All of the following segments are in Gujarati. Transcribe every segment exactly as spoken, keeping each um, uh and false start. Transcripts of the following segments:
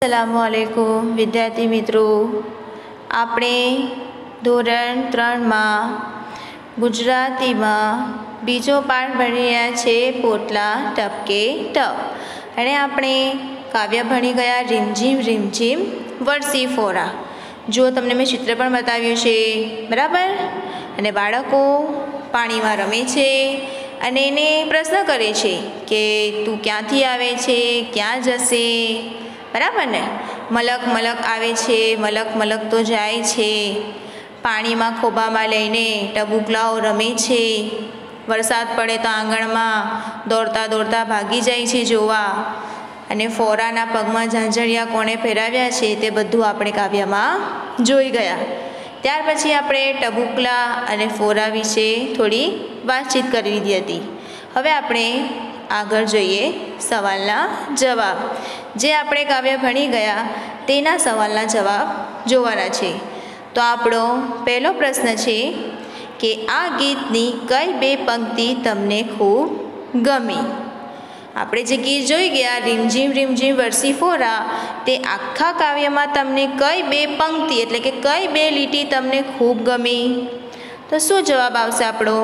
अस्सलामुअलैकुम विद्यार्थी मित्रों, आपणे धोरण त्रण में गुजराती में बीजो पाठ भणी रह्या छे पोटला टपके टप अने आपणे काव्य भणी गया રીમઝીમ રીમઝીમ વરસી ફોરા। जो तमने मैं चित्र पण बताव्युं छे बराबर। अने बाळको पाणीमां रमे छे अने एने प्रश्न करे छे के तू क्यांथी आवे छे, क्यां जशे, बराबर ने। मलक मलक आवे छे, मलक मलक तो जाय छे। पाणी में खोबा में लईने टबुकलाओ रमे छे। वरसाद पड़े तो आंगण में दौड़ता दौड़ता भागी जाय छे जोवा। अने फोराना पगमां झांझरिया कोणे फेराव्या छे ते बधुं आपणे काव्यमां जोई गया। त्यार पछी आपणे टबुकला अने फोरा विषे थोड़ी वातचीत करी लीधी हती। हवे आपणे आगळ जोईए सवालना जवाब। जे आपणे काव्य भणी गया तेना सवालना जवाब जोवाना छे। तो आपणो पहलो प्रश्न छे के आ गीतनी कई बे पंक्ति तमने खूब गमी। आपणे जे गीत जोई गया રીમઝીમ રીમઝીમ વરસી ફોરા તે આખા કાવ્યમાં તમને કઈ બે પંક્તિ એટલે કે કઈ બે લીટી તમને ખૂબ ગમી? તો શું જવાબ આવશે આપણો?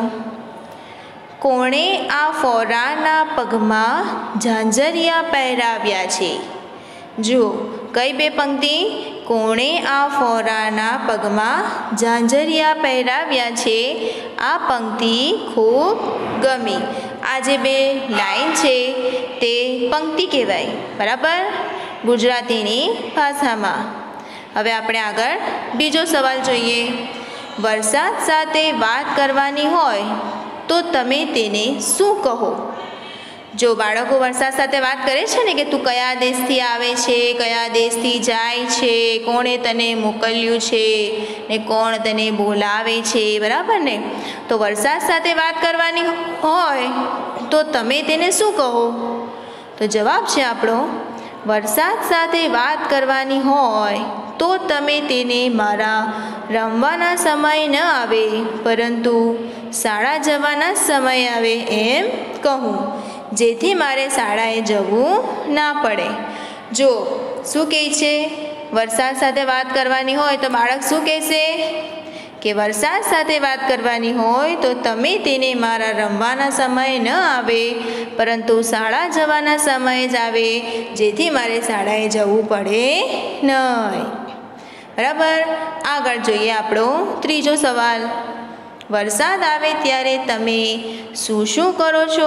કોણે આ ફોરાના પગમાં ઝાંઝરિયા પહેરાવ્યા છે। જુઓ કઈ બે પંક્તિ? કોણે આ ફોરાના પગમાં ઝાંઝરિયા પહેરાવ્યા છે, આ પંક્તિ ખૂબ ગમી। आ जे बे लाइन छे ते पंक्ति कहेवाय, बराबर, गुजरातीनी भाषामां। हवे आपणे आगळ बीजो सवाल जोईए। वरसाद साथे वात करवानी होय तो तमे तेने शुं कहो? जो बाळको वरसाद साथे वात करे छे ने के तू कया देशथी आवे छे, कया देशथी जाय छे, कोणे तने मोकल्युं छे ने कोण तने बोलावे छे, बराबर ने। तो वरसाद साथे वात करवानी होय तो तमे तेने शुं कहो? तो जवाब छे आपणो वरसाद साथे वात करवानी होय तो तमे तेने मारा रमवाना समय न आवे परंतु शाळा जवाना समय आवे एम कहूँ, जेथी मारे शाळाए जवुं ना पड़े। जो शुं कहे छे? वरसाद साथे वात करवानी होय तो बाळक शुं कहेशे के वरसाद साथे वात करवानी होय तो तमे तेने मारा रमवाना समय न आवे परंतु शाळा जवाना समय ज आवे, जेथी मारे शाळाए जवुं पड़े नहीं। बराबर। आगळ जोईए आपणो त्रीजो सवाल। वरसाद आवे त्यारे तमे शुं शुं करो छो?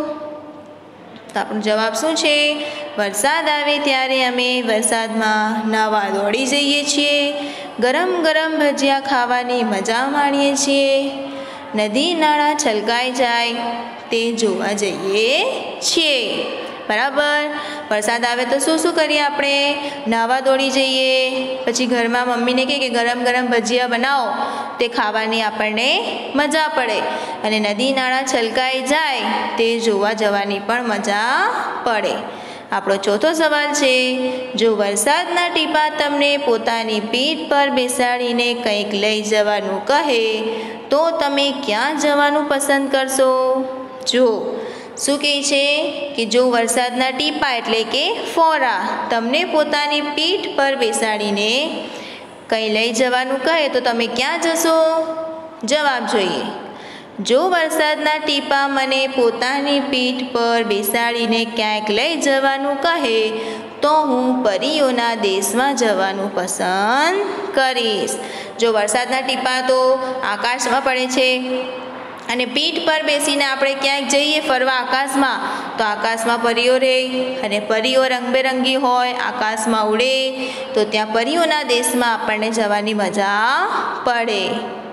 तो आपणो जवाब शुं छे? वरसाद आवे त्यारे अमे वरसादमां नावा दौड़ी जईए छीए, गरम गरम भजिया खावानी मजा माणीए छीए, नदी नाळा छलकाई जाय ते जोवा जईए छीए। बराबर। वरसाद आवे तो शुं शुं करीए आपणे? नावा दौड़ी जईए, पछी घरमां मम्मीने कहे के गरम गरम भजिया बनाવો ते खावानी आपणे मजा पड़े, अने नदी नाळा छलकाई जाय ते जोवा जवानी पण मजा पड़े। આપણો ચોથો સવાલ છે જો વરસાદના ટીપા તમને પોતાની પીઠ પર બેસાડીને કંઈક લઈ જવાનું કહે તો તમે ક્યાં જવાનું પસંદ કરશો? જો શું કહે છે કે જો વરસાદના ટીપા એટલે કે ફોરા તમને પોતાની પીઠ પર બેસાડીને કંઈ લઈ જવાનું કહે તો તમે ક્યાં જશો? જવાબ જોઈએ। जो वरसादना टीपा मने पोतानी पीठ पर बेसाड़ीने क्यांक लई जवानुं कहे तो हूँ परीओना देशमां जवानुं पसंद करीश। जो वरसादना टीपा तो आकाशमां पड़े छे अने पीठ पर बेसीने आपणे क्यांक जईए फरवा आकाशमां तो आकाशमां परीओ रहे अने परीओ रंगबेरंगी होय, आकाशमां उड़े तो त्यां परीओना देशमां आपणे जवानी मजा पड़े।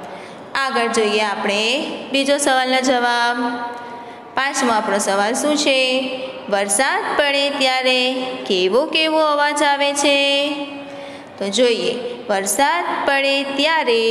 आगळ जोईए आपणे बीजो सवालनो जवाब। पांचमो आपणो सवाल शुं छे? वरसाद पड़े त्यारे केवो केवो अवाज आवे छे? तो जोईए वरसाद पड़े त्यारे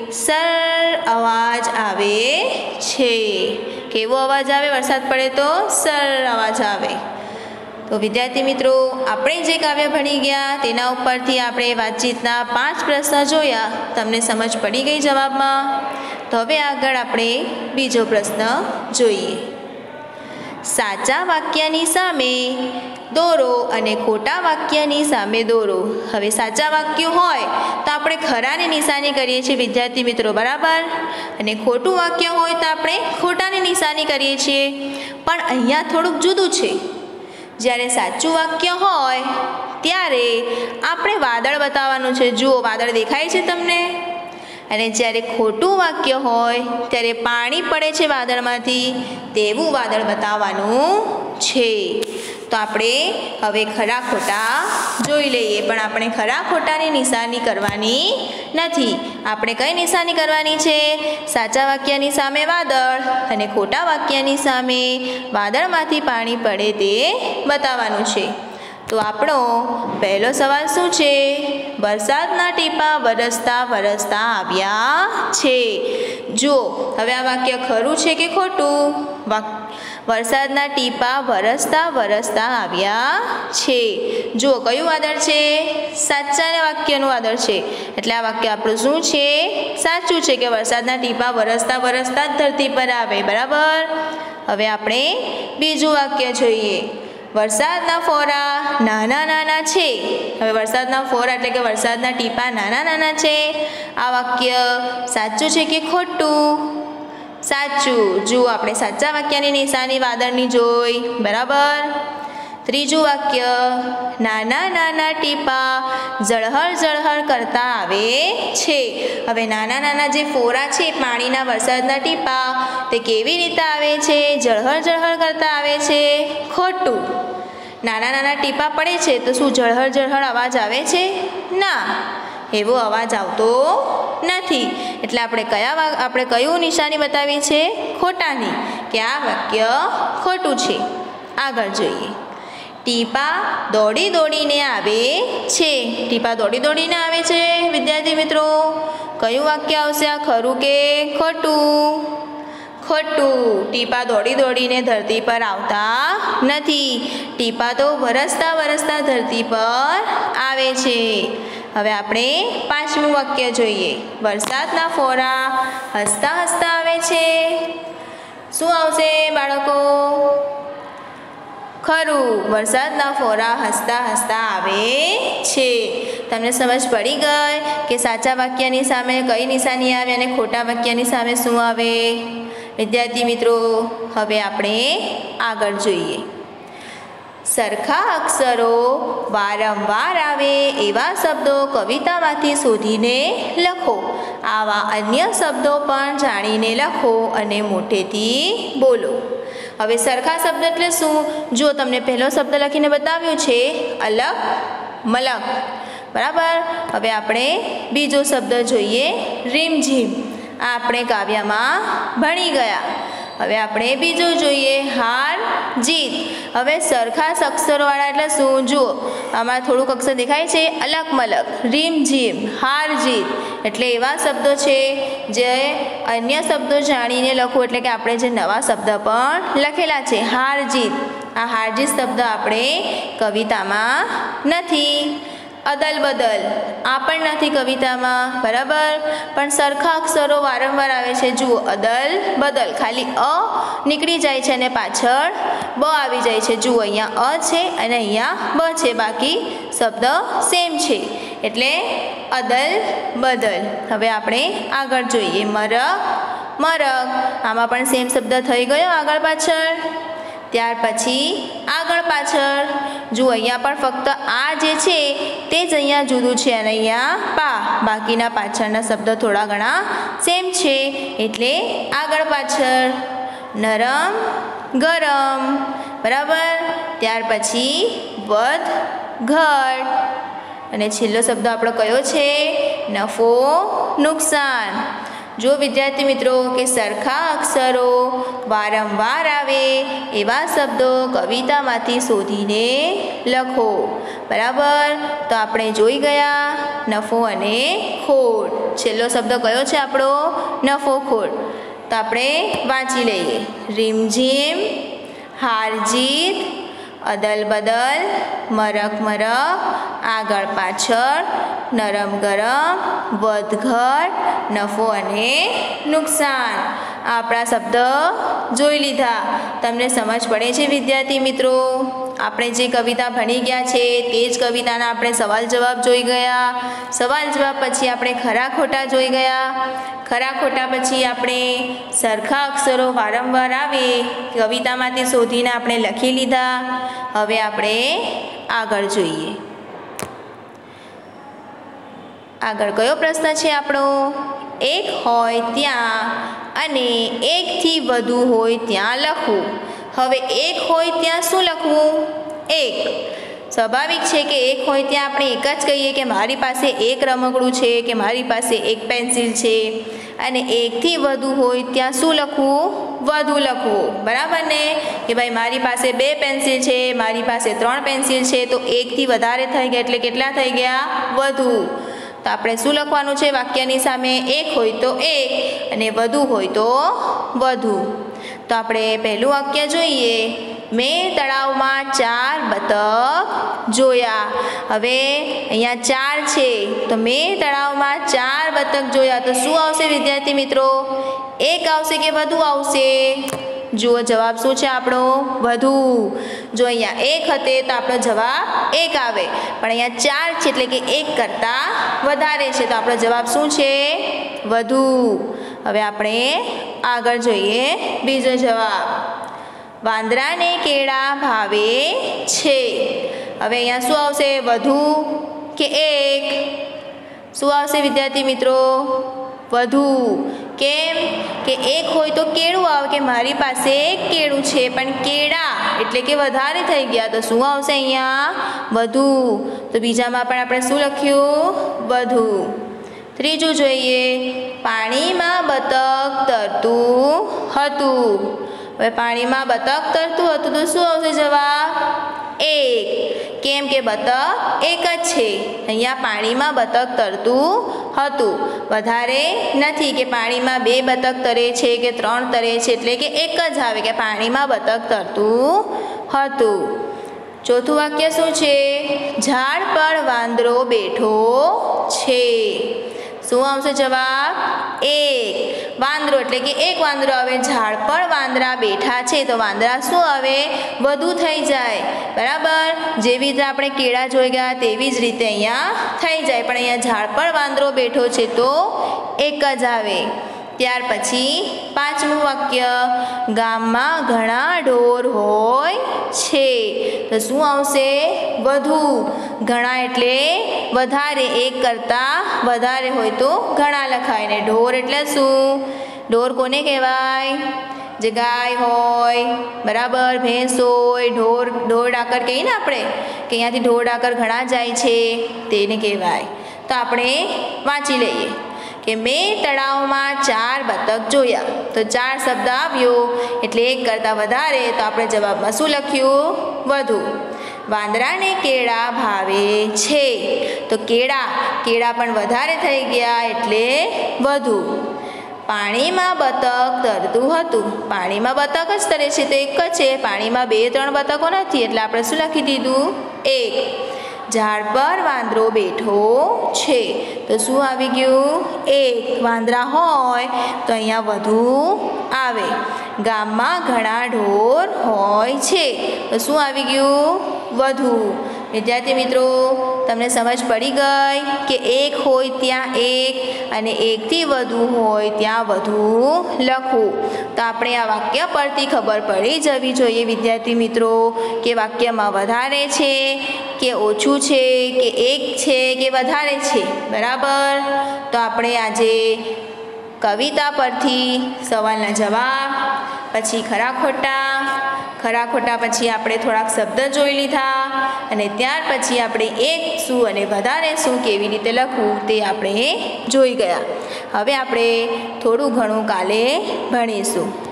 सर अवाज आवे छे। केवो अवाज आवे? वरसाद पड़े तो सर अवाज आवे। तो विद्यार्थी मित्रों, आपणे जे काव्य भणी गया तेना उपरथी आपणे वातचीतना पांच प्रश्न जोया। तमने समझ पड़ी गई जवाबमां? तो हवे आगळ आपणे बीजो प्रश्न जोईए। साचा वाक्यनी सामे દોરો અને ખોટા વાક્યની સામે દોરો. હવે સાચા વાક્ય હોય તો આપણે ખરાની નિશાની કરીએ છીએ વિદ્યાર્થી મિત્રો, બરાબર, અને ખોટું વાક્ય હોય તો આપણે ખોટાની નિશાની કરીએ છીએ. પણ અહીંયા થોડુંક જુદું છે. જ્યારે સાચું વાક્ય હોય ત્યારે આપણે વાદળ બતાવવાનું છે. જુઓ, વાદળ દેખાય છે તમને? અને જ્યારે ખોટું વાક્ય હોય ત્યારે પાણી પડે છે વાદળમાંથી, તેવું વાદળ બતાવવાનું છે. તો આપણે હવે ખરા ખોટા જોઈ લઈએ. પણ આપણે ખરા ખોટાની નિશાની કરવાની નથી. આપણે કઈ નિશાની કરવાની છે? સાચા વાક્યની સામે વાદળ અને ખોટા વાક્યની સામે વાદળમાંથી પાણી પડે તે બતાવવાનું છે. તો આપણો પહેલો સવાલ શું છે? વરસાદના ટીપા વરસતા વરસતા આવ્યા છે. જુઓ, હવે આ વાક્ય ખરું છે કે ખોટું? વરસાદના ટીપા વરસતા વરસતા આવ્યા છે. જુઓ, કયું વાદળ છે? સાચા વાક્યનું વાદળ છે. એટલે આ વાક્ય આપણું શું છે? સાચું છે કે વરસાદના ટીપા વરસતા વરસતા જ ધરતી પર આવે, બરાબર. હવે આપણે બીજું વાક્ય જોઈએ. વરસાદના ફોરા નાના નાના છે. હવે વરસાદના ફોરા એટલે કે વરસાદના ટીપા નાના નાના છે. આ વાક્ય સાચું છે કે ખોટું? સાચું. જુઓ, આપણે સાચા વાક્યની નિશાની વાદળની જોઈ, બરાબર. ત્રીજું વાક્ય, નાના નાના ટીપા ઝળહળ ઝળહળ કરતા આવે છે. હવે નાના નાના જે ફોરા છે પાણીના, વરસાદના ટીપા, તે કેવી રીતે આવે છે? ઝળહળ ઝળહળ કરતા આવે છે. ખોટું. નાના નાના ટીપા પડે છે તો શું ઝળહળ ઝળહળ અવાજ આવે છે? ના, એવો અવાજ આવતો નથી. એટલે આપણે કયા આપણે કયું નિશાની બતાવી છે? ખોટાની, કે આ વાક્ય ખોટું છે. આગળ જોઈએ. ટીપા દોડી દોડીને આવે છે. ટીપા દોડી દોડીને આવે છે વિદ્યાર્થી મિત્રો. કયું વાક્ય આવશે? આ ખરું કે ખોટું? ખોટું. ટીપા દોડી દોડીને ધરતી પર આવતા નથી. ટીપા તો વરસતા વરસતા ધરતી પર આવે છે. હવે આપણે પાંચમું વાક્ય જોઈએ. વરસાદના ફોરા હસતા હસતા આવે છે. શું આવશે બાળકો? ખરું. વરસાદના ફોરા હસતા હસતા આવે છે. તમને સમજ પડી ગઈ કે સાચા વાક્યની સામે કઈ નિશાની આવે અને ખોટા વાક્યની સામે શું આવે? વિદ્યાર્થી મિત્રો, હવે આપણે આગળ જોઈએ. સરખા અક્ષરો વારંવાર આવે એવા શબ્દો કવિતામાંથી શોધીને લખો. આવા અન્ય શબ્દો પણ જાણીને લખો અને મોટેથી બોલો. હવે સરખા શબ્દ એટલે શું? જો તમને પહેલો શબ્દ લખીને બતાવ્યું છે અલગ મલક, બરાબર. હવે આપણે બીજો શબ્દ જોઈએ, રીમઝીમ. આ આપણે કાવ્યમાં ભણી ગયા. હવે આપણે બીજું જોઈએ, હાર જીત. હવે સરખા અક્ષરોવાળા એટલે શું? જુઓ, આમાં થોડુંક અક્ષર દેખાય છે અલગ મલક, રીમઝીમ, હાર જીત. એટલે એવા શબ્દો છે જે અન્ય શબ્દો જાણીને લખો, એટલે કે આપણે જે નવા શબ્દ પણ લખેલા છે. હાર જીત, આ હાર જીત શબ્દ આપણે કવિતામાં નથી. અદલ બદલ, આ પણ નથી કવિતામાં, બરાબર. પણ સરખા અક્ષરો વારંવાર આવે છે. જુઓ, અદલ બદલ, ખાલી અ નીકળી જાય છે અને પાછળ બ આવી જાય છે. જુઓ, અહીંયા અ છે અને અહીંયા બ છે, બાકી શબ્દ સેમ છે. એટલે અદલ બદલ. હવે આપણે આગળ જોઈએ. મરક મરક, આમાં પણ સેમ શબ્દ થઈ ગયો આગળ પાછળ. ત્યાર પછી આગળ પાછળ જુઓ, અહીંયા પણ ફક્ત આ જે છે તે જ અહીંયા જુદું છે અને અહીંયા પા, બાકીના પાછળના શબ્દ થોડા ઘણા સેમ છે. એટલે આગળ પાછળ. નરમ ગરમ, બરાબર. ત્યાર પછી વધ ઘટ. અને છેલ્લો શબ્દ આપણો કયો છે? નફો નુકસાન. જો વિદ્યાર્થી મિત્રો કે સરખા અક્ષરો વારંવાર આવે એવા શબ્દો કવિતામાંથી શોધીને લખો, બરાબર. તો આપણે જોઈ ગયા નફો અને ખોટ. છેલ્લો શબ્દ કયો છે આપણો? નફો ખોટ. તો આપણે વાંચી લઈએ. રીમઝીમ, હાર જીત, અદલ બદલ, મરક મરક, આગળ પાછળ, નરમ ગરમ, વધઘટ, નફો અને નુકસાન. આપણા શબ્દ જોઈ લીધા. તમને સમજ પડે છે વિદ્યાર્થી મિત્રો? આપણે જે કવિતા ભણી ગયા છે તે જ કવિતાના આપણે સવાલ જવાબ જોઈ ગયા. સવાલ જવાબ પછી આપણે ખરા ખોટા જોઈ ગયા. ખરા ખોટા પછી આપણે સરખા અક્ષરો વારંવાર આવે કવિતામાંથી શોધીને આપણે લખી લીધા. હવે આપણે આગળ જોઈએ. આગળ કયો પ્રશ્ન છે આપણો? એક હોય ત્યાં અને એકથી વધુ હોય ત્યાં લખવું. હવે એક હોય ત્યાં શું લખવું? એક. સ્વાભાવિક છે કે એક હોય ત્યાં આપણે એક જ કહીએ કે મારી પાસે એક રમકડું છે કે મારી પાસે એક પેન્સિલ છે. અને એકથી વધુ હોય ત્યાં શું લખવું? વધુ લખવું. બરાબર ને? કે ભાઈ મારી પાસે બે પેન્સિલ છે, મારી પાસે ત્રણ પેન્સિલ છે, તો એકથી વધારે થઈ ગયા એટલે કેટલા થઈ ગયા? વધુ. તો આપણે શું લખવાનું છે વાક્યની સામે? એક હોય તો એક અને વધુ હોય તો વધુ. તો આપણે પહેલું વાક્ય જોઈએ. મેં તળાવમાં ચાર બતક જોયા. હવે અહીંયા ચાર છે તો મેં તળાવમાં ચાર બતક જોયા તો શું આવશે વિદ્યાર્થી મિત્રો? એક આવશે કે વધુ આવશે? જુઓ જવાબ શું છે આપણો? વધુ. જો અહીંયા એક હતે તો આપણો જવાબ એક આવે, પણ અહીંયા ચાર છે એટલે કે એક કરતાં વધારે છે તો આપણો જવાબ શું છે? વધુ. હવે આપણે આગળ જોઈએ બીજો જવાબ. વાંદરાને કેળા ભાવે છે. હવે અહીંયા શું આવશે? વધુ કે એક? શું આવશે વિદ્યાર્થી મિત્રો? વધુ. કેમ કે એક હોય તો કેળું આવે કે મારી પાસે એક કેળું છે, પણ કેળા એટલે કે વધારે થઈ ગયા તો શું આવશે અહીંયા? વધુ. તો બીજામાં પણ આપણે શું લખ્યું? વધુ. ત્રીજું જોઈએ. પાણીમાં બતક તરતું હતું. હવે પાણીમાં બતક તરતું હતું તો શું આવશે જવાબ? એક. કેમ કે બતક એક જ છે. અહીંયા પાણીમાં બતક તરતું હતું. વધારે નથી કે પાણીમાં બે બતક તરે છે કે ત્રણ તરે છે, એટલે કે એક જ આવે કે પાણીમાં બતક તરતું હતું. ચોથું વાક્ય શું છે? ઝાડ પર વાંદરો બેઠો છે. શું આવશે જવાબ? એક. વાંદરો એટલે કે એક વાંદરો આવે. ઝાડ પર વાંદરા બેઠા છે તો વાંદરા શું આવે? વધુ થઈ જાય. બરાબર? જેવી રીતે આપણે કેળા જોઈ ગયા તેવી જ રીતે અહીંયા થઈ જાય, પણ અહીંયા ઝાડ પર વાંદરો બેઠો છે તો એક જ આવે. ત્યાર પછી પાંચમું વાક્ય. ગામમાં ઘણા ઢોર હોય છે તો શું આવશે? વધુ. ઘણા એટલે વધારે, એક કરતાં વધારે હોય તો ઘણા લખાય. ને ઢોર એટલે શું? ઢોર કોને કહેવાય? જે ગાય હોય, બરાબર, ભેંસ હોય, ઢોર ઢોર ડાકર કહીએ ને આપણે કે અહીંયાથી ઢોર ડાકર ઘણા જાય છે તેને કહેવાય. તો આપણે વાંચી લઈએ કે મેં તળાવમાં ચાર બતક જોયા. તો ચાર શબ્દ આવ્યો એટલે એક કરતાં વધારે, તો આપણે જવાબમાં શું લખ્યું? વધુ. વાંદરાને કેળા ભાવે છે તો કેળા કેળા પણ વધારે થઈ ગયા એટલે વધુ. પાણીમાં બતક તરતું હતું. પાણીમાં બતક જ તરે છે તો એક જ છે. પાણીમાં બે ત્રણ બતકો નથી એટલે આપણે શું લખી દીધું? એક. ઝાડ પર વાંદરો બેઠો છે તો શું આવી ગયું? એક. વાંદરા હોય તો અહીંયા વધુ આવે. ગામમાં ઘણા ઢોર હોય છે તો શું આવી ગયું? વધુ. વિદ્યાર્થી મિત્રો, તમને સમજ પડી ગઈ કે એક હોય ત્યાં એક અને એકથી વધુ હોય ત્યાં વધુ લખવું. તો આપણે આ વાક્ય પરથી ખબર પડી જવી જોઈએ વિદ્યાર્થી મિત્રો કે વાક્યમાં વધારે છે કે ઓછું છે કે એક છે કે વધારે છે. બરાબર? તો આપણે આજે કવિતા પરથી સવાલના જવાબ, પછી ખરા ખોટા, ખરા ખોટા પછી આપણે થોડાક શબ્દ જોઈ લીધા અને ત્યાર પછી આપણે એક શું અને વધારે શું કેવી રીતે લખવું તે આપણે જોઈ ગયા. હવે આપણે થોડું ઘણું કાલે ભણીશું.